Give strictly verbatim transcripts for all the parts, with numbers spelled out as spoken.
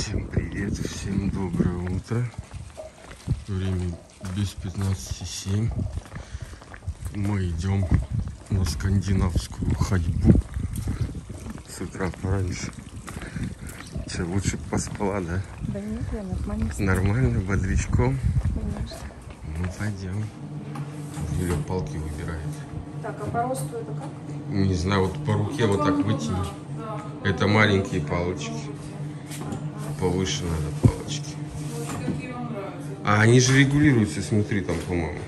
Всем привет, всем доброе утро. Время без пятнадцати семь. Мы идем на скандинавскую ходьбу. С утра пораньше. Че, лучше поспала, да? Да нет, я нормально. Нормально, бодрячком? Конечно. Ну, пойдем. Юля палки выбирает. Так, а по росту это как? Не знаю, вот по руке вот так вытяни. Это маленькие палочки. Повыше надо палочки. А они же регулируются, смотри, там, по-моему.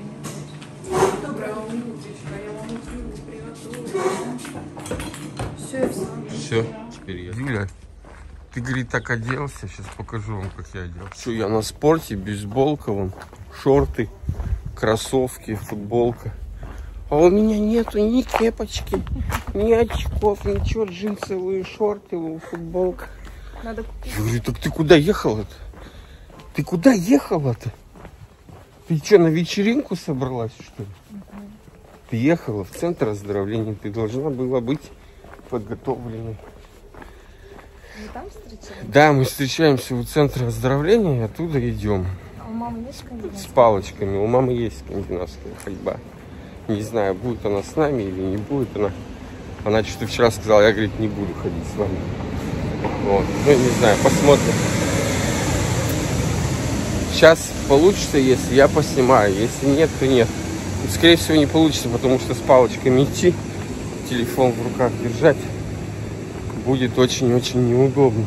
Все, все. Все, теперь я. Юля, ты, говорит, так оделся. Сейчас покажу вам, как я оделся. Что, я на спорте, бейсболка, вон, шорты, кроссовки, футболка. А у меня нету ни кепочки, ни очков, ничего, джинсовые шорты, футболка. Надо купить. Я говорю, так ты куда ехала-то? Ты куда ехала-то? Ты что, на вечеринку собралась, что ли? Угу. Ты ехала в центр оздоровления, ты должна была быть подготовленной. Вы там встречаетесь? Да, мы встречаемся у центра оздоровления и оттуда идем. А у мамы есть скандинавская? С палочками. У мамы есть скандинавская ходьба. Не знаю, будет она с нами или не будет она. Она что-то вчера сказала, я, говорит, не буду ходить с вами. Вот. Ну, не знаю, посмотрим. Сейчас получится, если я поснимаю. Если нет, то нет. И, скорее всего, не получится, потому что с палочками идти, телефон в руках держать будет очень-очень неудобно.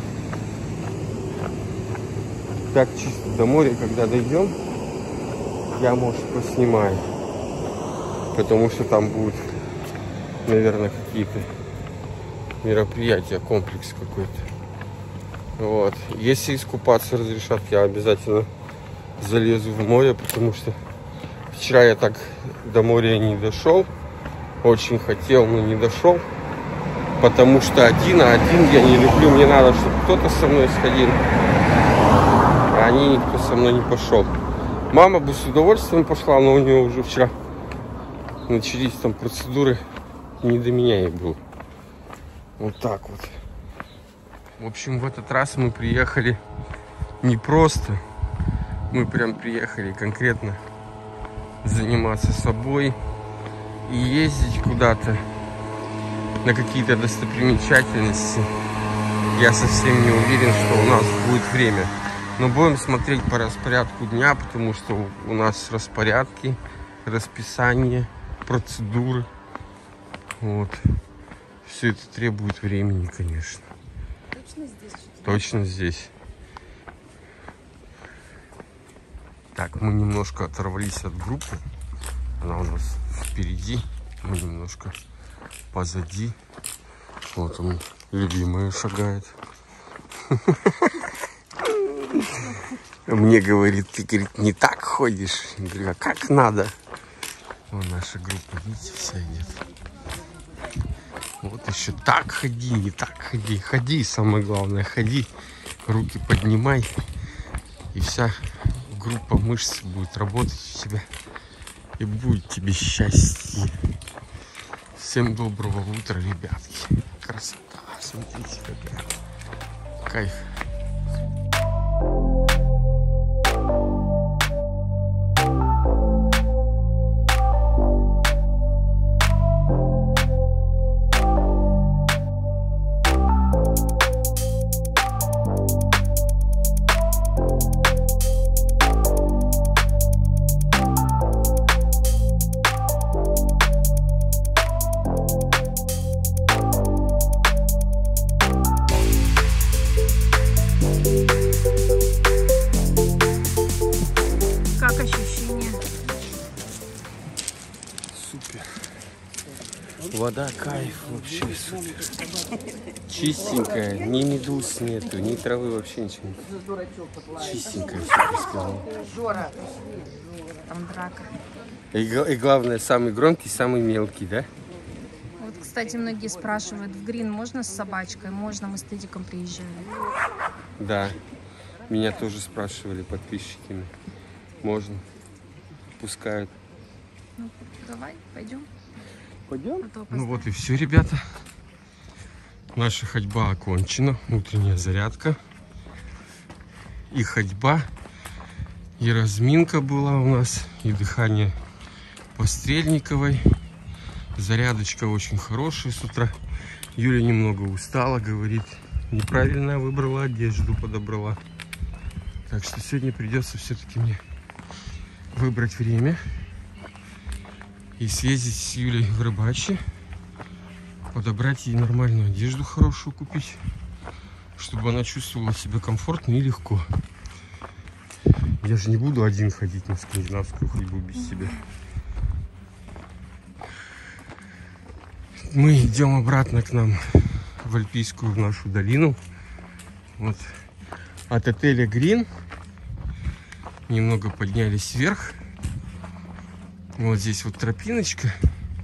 Так, чисто до моря, когда дойдем, я, может, поснимаю. Потому что там будут, наверное, какие-то мероприятия, комплекс какой-то. Вот. Если искупаться разрешат, я обязательно залезу в море, потому что вчера я так до моря не дошел. Очень хотел, но не дошел. Потому что один, а один я не люблю. Мне надо, чтобы кто-то со мной сходил. А они никто со мной не пошел. Мама бы с удовольствием пошла, но у нее уже вчера начались там процедуры. Не до меня ей было. Вот так вот. В общем, в этот раз мы приехали не просто. Мы прям приехали конкретно заниматься собой и ездить куда-то на какие-то достопримечательности. Я совсем не уверен, что у нас будет время. Но будем смотреть по распорядку дня, потому что у нас распорядки, расписание, процедуры. Вот. Все это требует времени, конечно. Точно здесь? Точно здесь. Так, мы немножко оторвались от группы. Она у нас впереди. Мы немножко позади. Вот он, любимая, шагает. Мне говорит, ты, говорит, не так ходишь. Я говорю, а как надо? Вон наша группа, видите, вся идет. Вот еще так ходи, не так ходи. Ходи, самое главное, ходи. Руки поднимай. И вся группа мышц будет работать у тебя. И будет тебе счастье. Всем доброго утра, ребятки. Красота, смотрите, какая. Кайф. Вода кайф, вообще супер. Чистенькая, ни медуз нету, ни травы, вообще ничего нет. Чистенькая, супер сказал. Там драка. И, и главное, самый громкий, самый мелкий, да? Вот, кстати, многие спрашивают, в Грин можно с собачкой? Можно, мы с Тедиком приезжали. Да, меня тоже спрашивали подписчики. Можно, пускают. Ну, давай, пойдем. Пойдем? Ну вот и все, ребята. Наша ходьба окончена. Утренняя зарядка. и ходьба, и разминка была у нас, и дыхание по Стрельниковой. Зарядочка очень хорошая с утра. Юля немного устала, говорит, неправильно выбрала одежду, подобрала. Так что сегодня придется все-таки мне выбрать время и съездить с Юлей в Рыбачье, подобрать ей нормальную одежду, хорошую купить, чтобы она чувствовала себя комфортно и легко. Я же не буду один ходить на скандинавскую ходьбу без себя. Мы идем обратно к нам в Альпийскую, в нашу долину. Вот от отеля Грин немного поднялись вверх. Вот здесь вот тропиночка.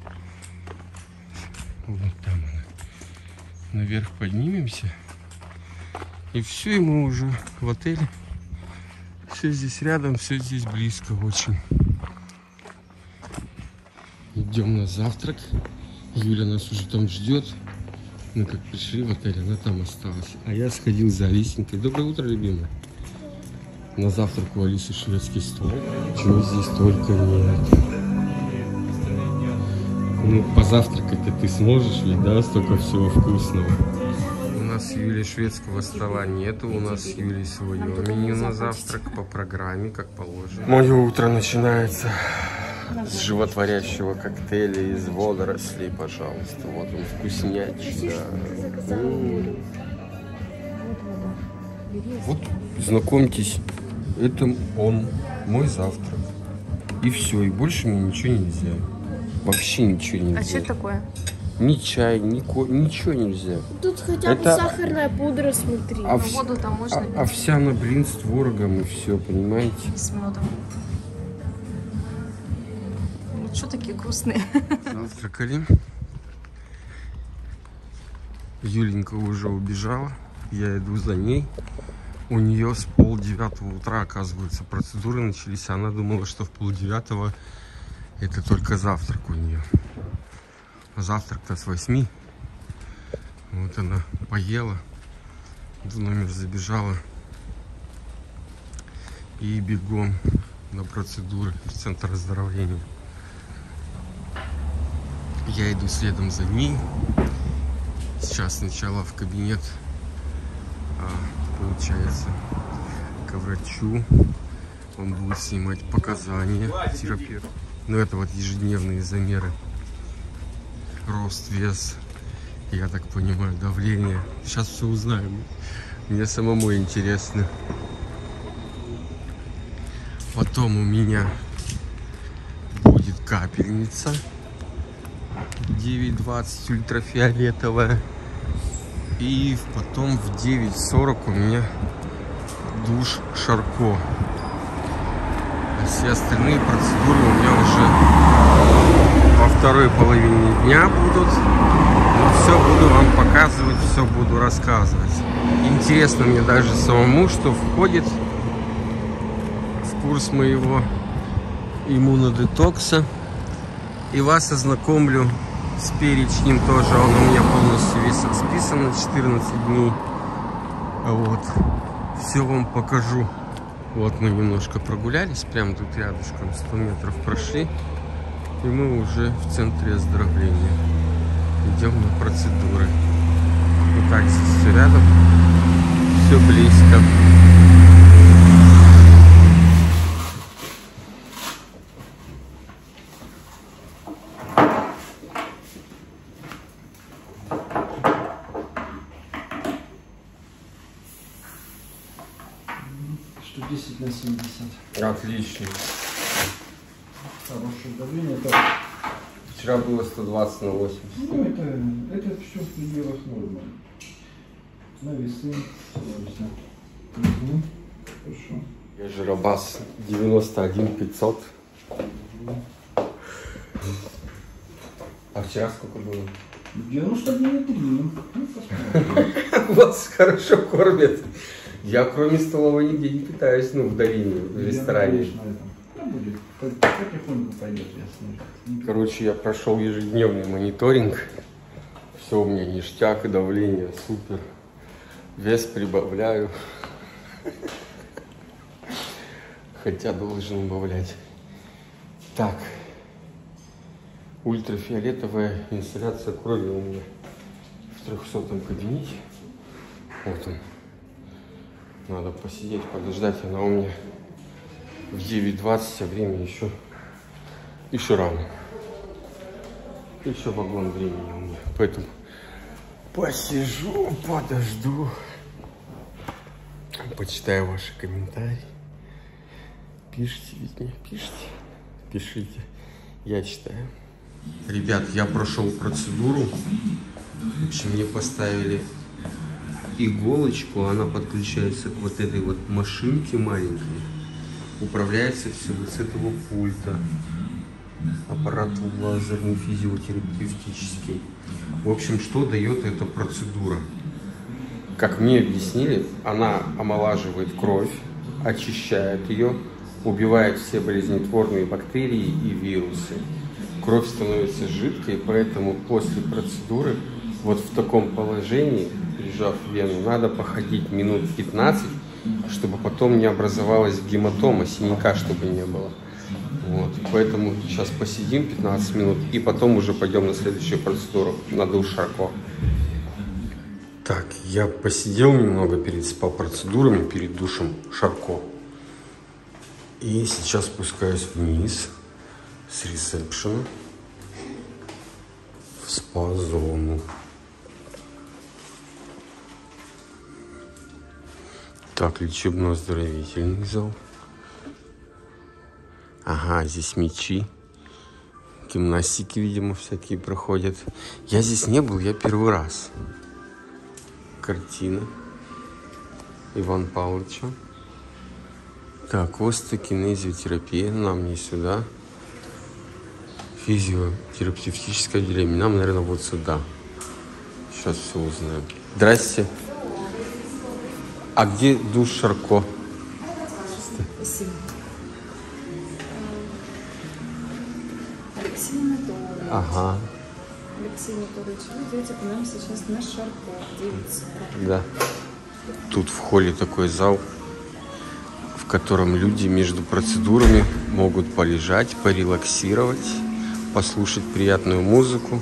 Вот там она. Наверх поднимемся. И все, и мы уже в отеле. Все здесь рядом, все здесь близко очень. Идем на завтрак. Юля нас уже там ждет. Мы как пришли в отель, она там осталась. А я сходил за Алисенькой. Доброе утро, любимая. На завтрак у Алисы шведский стол. Чего здесь только нет. Ну, позавтракать-то ты сможешь ведь, да? Столько всего вкусного. У нас с Юлей шведского стола нету. У нас с Юлей своего меню на завтрак по программе, как положено. Мое утро начинается с животворящего коктейля из водорослей, пожалуйста. Вот он, вкуснячий, да. М-м-м. Вот, знакомьтесь, это он, мой завтрак. И все, и больше мне ничего нельзя. Вообще ничего нельзя. А что это такое? Ни чай, ни ко... ничего нельзя. Тут хотя бы это... сахарная пудра, смотри. Ов... Воду там можно пить. Овсяный блин с творогом и все, понимаете? С медом. Ну что такие грустные? Завтракали. Юленька уже убежала. Я иду за ней. У нее с полдевятого утра, оказывается, процедуры начались. Она думала, что в полдевятого это только завтрак у нее. Завтрак-то с восьми. Вот она поела, в номер забежала и бегом на процедуры в центр оздоровления. Я иду следом за ней. Сейчас сначала в кабинет, а, получается, к врачу. Он будет снимать показания терапевта. Ну, это вот ежедневные замеры. Рост, вес, я так понимаю, давление. Сейчас все узнаем. Мне самому интересно. Потом у меня будет капельница девять двадцать ультрафиолетовая. И потом в девять сорок у меня душ Шарко. А все остальные процедуры у меня уже во второй половине дня будут. Но все буду вам показывать, все буду рассказывать. Интересно мне даже самому, что входит в курс моего иммунодетокса. И вас ознакомлю с перечнем тоже. Он у меня полностью весь расписан на четырнадцать дней. Вот. Все вам покажу. Вот мы немножко прогулялись, прямо тут рядышком, сто метров прошли. И мы уже в центре оздоровления. Идем на процедуры. Вот так здесь все рядом. Все близко. сто десять на семьдесят. Отлично. Хорошее давление. Так. Вчера было сто двадцать на восемьдесят. Ну, это, это все в пределах нормы. На весы. Угу. Хорошо. Я Жиробас девяносто один пятьсот. А вчера сколько было? девяносто один и три. Ну, посмотрим. Вас хорошо кормят. Я кроме столовой нигде не питаюсь, ну, в долине, в ресторане. Я, конечно, это будет. Потихоньку пойдет, я смотрю. Короче, я прошел ежедневный мониторинг. Все у меня ништяк, давление супер. Вес прибавляю. Хотя должен убавлять. Так. Ультрафиолетовая инсталляция крови у меня в трехсотом кабинете. Вот он. Надо посидеть, подождать. Она у меня в девять двадцать, а время еще, еще рано. Еще вагон времени у меня. Поэтому посижу, подожду. Почитаю ваши комментарии. Пишите, ведь не пишите. Пишите. Я читаю. Ребят, я прошел процедуру. В общем, мне поставили иголочку. Она подключается к вот этой вот машинке маленькой. Управляется все вот с этого пульта. Аппарат лазерный физиотерапевтический. В общем, что дает эта процедура? Как мне объяснили, она омолаживает кровь, очищает ее, убивает все болезнетворные бактерии и вирусы. Кровь становится жидкой, поэтому после процедуры вот в таком положении, прижав вену, надо походить минут пятнадцать, чтобы потом не образовалась гематома, синяка, чтобы не было. Вот. Поэтому сейчас посидим пятнадцать минут и потом уже пойдем на следующую процедуру, на душ Шарко. Так, я посидел немного перед спа-процедурами, перед душем Шарко. И сейчас спускаюсь вниз с ресепшена в спа-зону. Так, лечебно-оздоровительный зал. Ага, здесь мячи. Гимнастики, видимо, всякие проходят. Я здесь не был, я первый раз. Картина Ивана Павловича. Так, остеокинезиотерапия. Нам не сюда. Физиотерапевтическое отделение. Нам, наверное, вот сюда. Сейчас все узнаем. Здрасте. А где душ Шарко? Спасибо. Алексей Анатольевич. Ага. Алексей Анатольевич, вы идете к нам сейчас на Шарко, девять сорок. Да. Тут в холле такой зал, в котором люди между процедурами могут полежать, порелаксировать, послушать приятную музыку.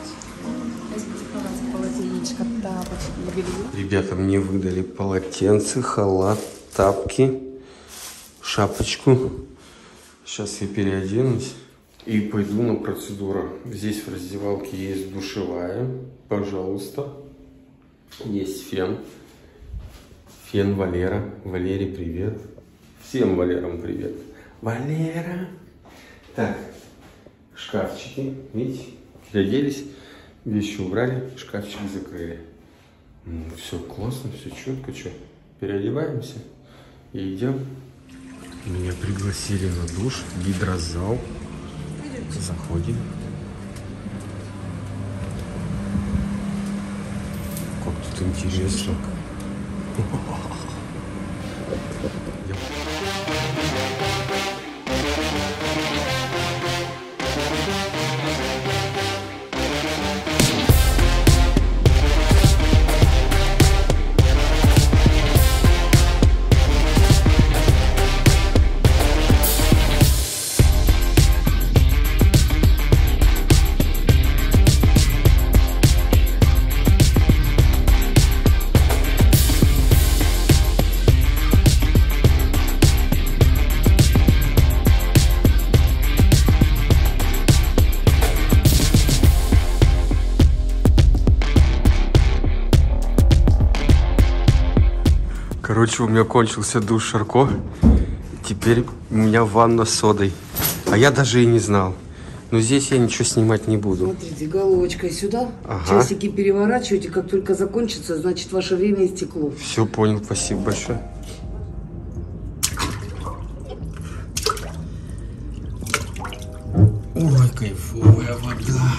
Полотенечко, тапочки, белье. Ребята мне выдали полотенце, халат, тапки, шапочку. Сейчас я переоденусь и пойду на процедуру. Здесь в раздевалке есть душевая, пожалуйста. Есть фен. Фен Валера. Валере привет. Всем Валерам привет. Валера. Так, шкафчики. Видите, переоделись, вещи убрали, шкафчик закрыли. Все классно, все четко. Что, переодеваемся и идем. Меня пригласили на душ, гидрозал. Заходим. Как тут интересно. Короче, у меня кончился душ Шарко. Теперь у меня ванна с содой. А я даже и не знал. Но здесь я ничего снимать не буду. Смотрите, головочкой сюда. Ага. Часики переворачиваете. Как только закончится, значит, ваше время истекло. Все понял, спасибо большое. Ой, кайфовая вода.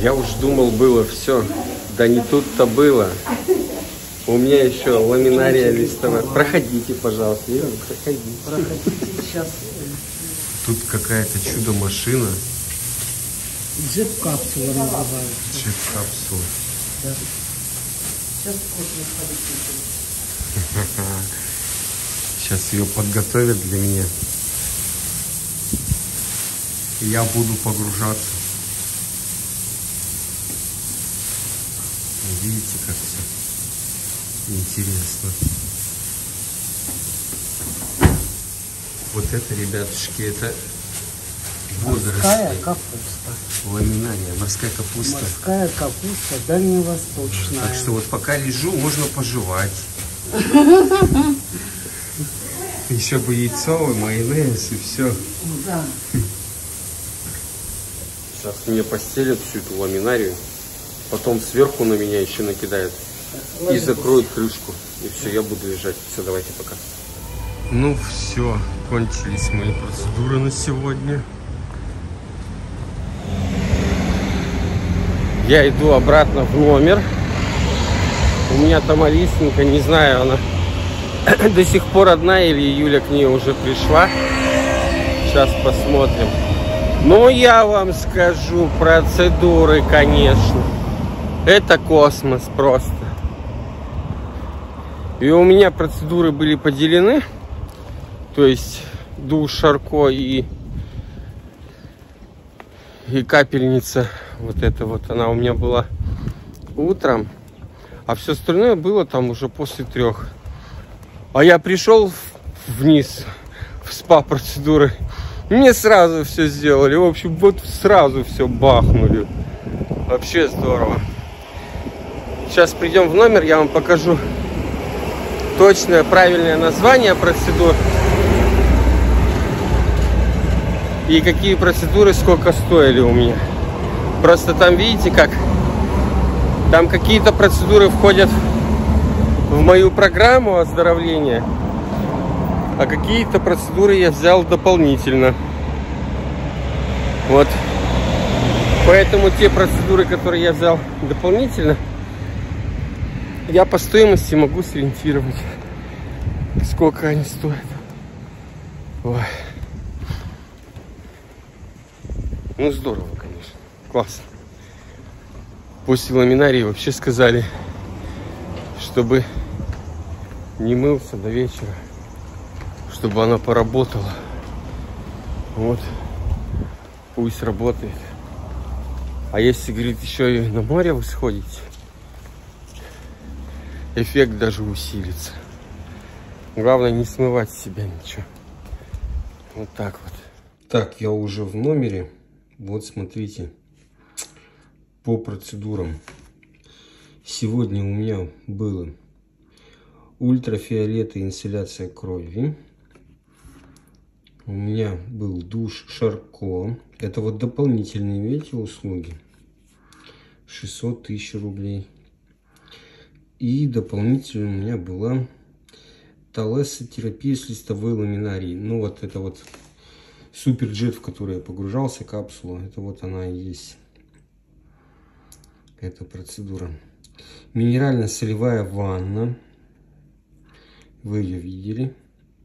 Я уж думал, было все. Да не тут-то было. У меня еще ламинария листовая. Проходите, пожалуйста. Проходите. Проходите сейчас. Тут какая-то чудо-машина. Джет-капсула называется. Джет-капсула. Да. Сейчас можно ходить. Сейчас ее подготовят для меня. И я буду погружаться. Видите, как все интересно. Вот это, ребятушки, это водоросли. Морская капуста. Ламинария, морская капуста. Морская капуста дальневосточная. Так что вот пока лежу, можно пожевать. Еще бы яйцо, и майонез, и все. Да. Сейчас мне постелят всю эту ламинарию. Потом сверху на меня еще накидают. И закроют крышку. И все, я буду лежать. Все, давайте пока. Ну все, кончились мои процедуры на сегодня. Я иду обратно в номер. У меня там Алисенька, не знаю, она до сих пор одна или Юля к ней уже пришла. Сейчас посмотрим. Ну, я вам скажу, процедуры, конечно. Это космос просто. И у меня процедуры были поделены. То есть душ, Шарко и, и капельница. Вот это вот она у меня была утром. А все остальное было там уже после трех. А я пришел вниз в спа-процедуры. Мне сразу все сделали. В общем, вот сразу все бахнули. Вообще здорово. Сейчас придем в номер, я вам покажу точное, правильное название процедур. И какие процедуры сколько стоили у меня. Просто там, видите, как там какие-то процедуры входят в мою программу оздоровления, а какие-то процедуры я взял дополнительно. Вот. Поэтому те процедуры, которые я взял дополнительно, я по стоимости могу сориентировать, сколько они стоят. Ой. Ну, здорово, конечно. Классно. После ламинарии вообще сказали, чтобы не мылся до вечера, чтобы она поработала. Вот. Пусть работает. А если, говорит, еще и на море вы сходите, эффект даже усилится. Главное не смывать с себя ничего. Вот так вот. Так, я уже в номере. Вот смотрите, по процедурам. Сегодня у меня было ультрафиолет и инсоляция крови. У меня был душ Шарко. Это вот дополнительные, видите, услуги. шестьсот тысяч рублей. И дополнительно у меня была талессотерапия с листовой ламинарией. Ну вот это вот суперджет, в который я погружался, капсула. Это вот она и есть. Эта процедура. Минерально-солевая ванна. Вы ее видели.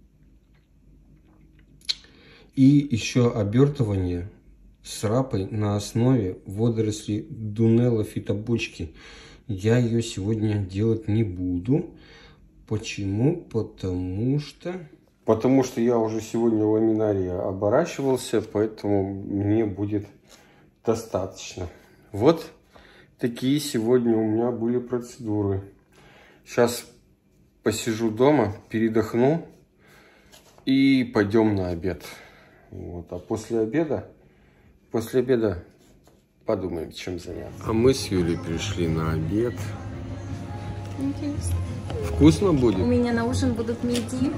И еще обертывание с рапой на основе водорослей Дунелла фитобочки. Я ее сегодня делать не буду. Почему? Потому что... Потому что я уже сегодня ламинария оборачивался, поэтому мне будет достаточно. Вот такие сегодня у меня были процедуры. Сейчас посижу дома, передохну и пойдем на обед. Вот. А после обеда, после обеда подумаем, чем заняться. А мы с Юлей пришли на обед. Интересно. Вкусно будет? У меня на ужин будут мидии.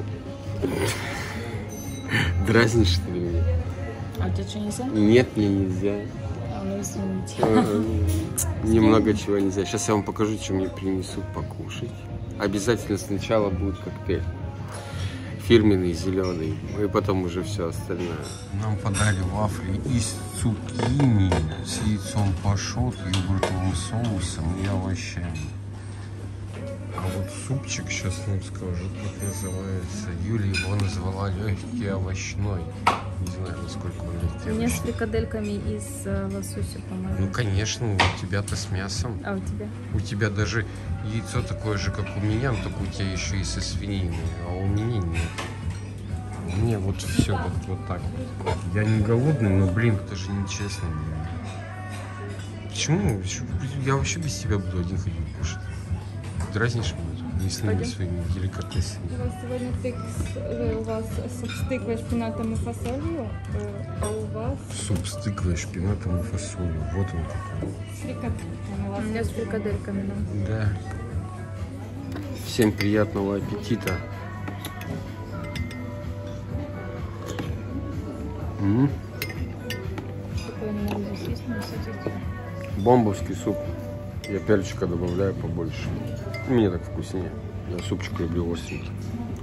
Дразнишь, что ли, меня? А у тебя что, нельзя? Нет, мне нельзя. А, ну извините. Ага. Немного чего нельзя. Сейчас я вам покажу, что мне принесут покушать. Обязательно сначала будет коктейль. фирменный зеленый, и потом уже все остальное. Нам подали вафли из цукини с яйцом пашот, йогуртовым соусом и овощами. А вот супчик, сейчас вам скажу, как называется. Юля его назвала легкий овощной. Не знаю, насколько он легкий У меня с овощной. фрикадельками из э, лосося, по-моему. Ну, конечно, у тебя-то с мясом. А у тебя? У тебя даже яйцо такое же, как у меня, но только у тебя еще и со свининой, а у меня нет. У меня вот все вот, вот так вот. Я не голодный, но, блин, это же нечестно. Почему? Я вообще без тебя буду один ходить кушать. Дразнишь меня мясными Пойдем. своими деликатесами. У вас сегодня тыкс, у вас суп с тыквой, шпинатом и фасолью, а у вас Суп с тыквой, шпинатом и фасолью. Вот он какой. с фрикадельками. У меня с фрикадельками, да. Да. Всем приятного аппетита. М-м. Такое не могу здесь есть, но садитесь. Бомбовский суп. Я перчика добавляю побольше. Мне так вкуснее. Я супчик люблю остренький.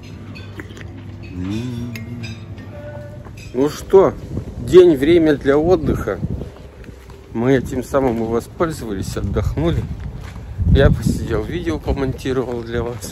М-м-м. Ну что, день, время для отдыха. Мы этим самым и воспользовались, отдохнули. Я посидел, видео помонтировал для вас.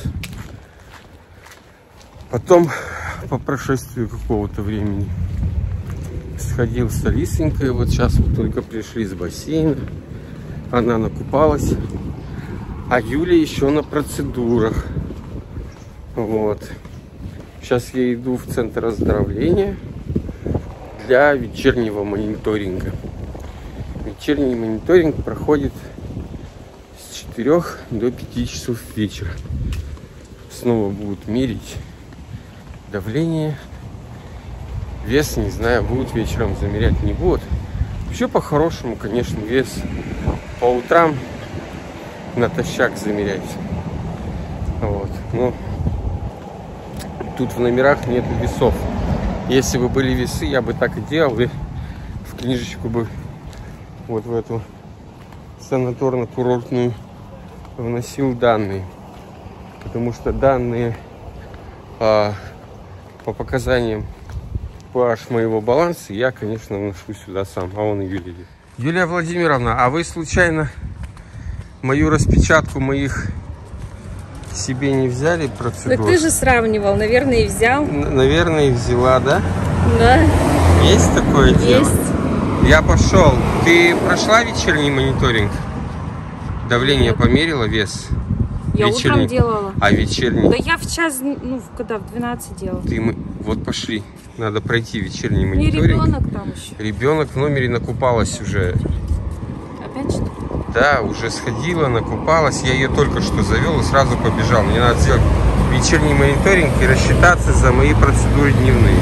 Потом, по прошествию какого-то времени, сходил с Алисонькой. Вот сейчас мы только пришли с бассейна. Она накупалась. А Юля еще на процедурах. Вот. Сейчас я иду в центр оздоровления для вечернего мониторинга. Вечерний мониторинг проходит с четырёх до пяти часов вечера. Снова будут мерить давление. Вес, не знаю, будут вечером замерять, не будут. Вообще, по-хорошему, конечно, вес по утрам натощак замерять. Вот. Но тут в номерах нет весов. Если бы были весы, я бы так и делал. И в книжечку бы вот в эту санаторно-курортную вносил данные. Потому что данные а, по показаниям pH моего баланса я, конечно, вношу сюда сам. А он и Юлия. Юлия Владимировна, а вы случайно мою распечатку моих себе не взяли процедуру? Так ты же сравнивал, наверное, и взял. Н- наверное, взяла, да? Да, Есть такое дело? есть. Я пошел. Ты прошла вечерний мониторинг? Давление померила, вес? Я Вечерний. утром делала. А вечерний? Да я в час, ну, в- когда, в двенадцать делала. Ты мы... Вот пошли. Надо пройти вечерний Мне мониторинг. ребенок там еще. Ребенок в номере накупалась уже. Опять что? Да, уже сходила, накупалась. Я ее только что завел и сразу побежал. Мне надо сделать вечерний мониторинг и рассчитаться за мои процедуры дневные.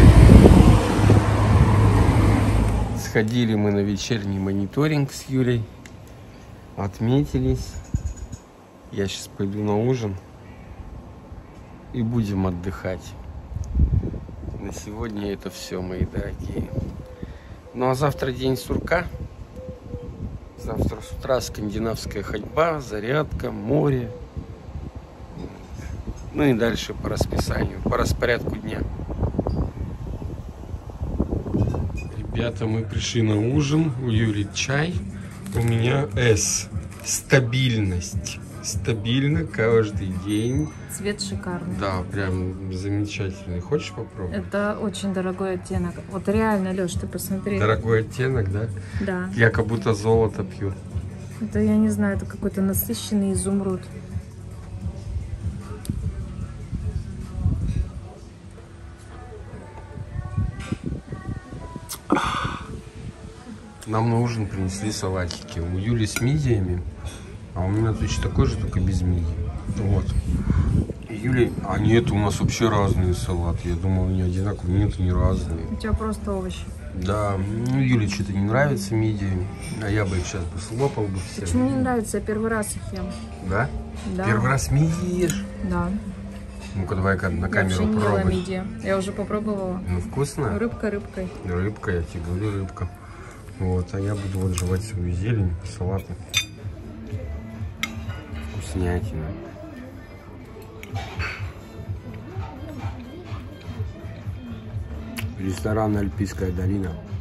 Сходили мы на вечерний мониторинг с Юлей. Отметились. Я сейчас пойду на ужин. И будем отдыхать. На сегодня это все, мои дорогие. Ну а завтра день сурка. Завтра с утра скандинавская ходьба, зарядка, море. Ну и дальше по расписанию, по распорядку дня. Ребята, мы пришли на ужин. У Юли чай. У меня С. Стабильность. Стабильно каждый день. Цвет шикарный. Да, прям замечательный. Хочешь попробовать? Это очень дорогой оттенок. Вот реально, Леш, ты посмотри. Дорогой оттенок, да? Да. Я как будто золото пью. Это, я не знаю, это какой-то насыщенный изумруд. Нам на ужин принесли салатики. У Юли с мидиями, а у меня точно такой же, только без мидий. Вот. И Юли... А нет, у нас вообще разные салаты. Я думал, они одинаковые. Нет, они разные. У тебя просто овощи. Да, ну Юле что-то не нравится мидии, а я бы их сейчас бы слопал бы все. Почему не нравится? Я первый раз их ем. Да? Да. Первый раз мидии ешь? Да. Ну-ка, давай-ка на Я камеру вообще не ела пробуй. мидии. Я уже попробовала. Ну, вкусно? Рыбка рыбкой. Рыбка, я тебе говорю, рыбка. Вот, а я буду вот жевать свою зелень, салаты. Вкуснятина. Ресторан «Альпийская долина».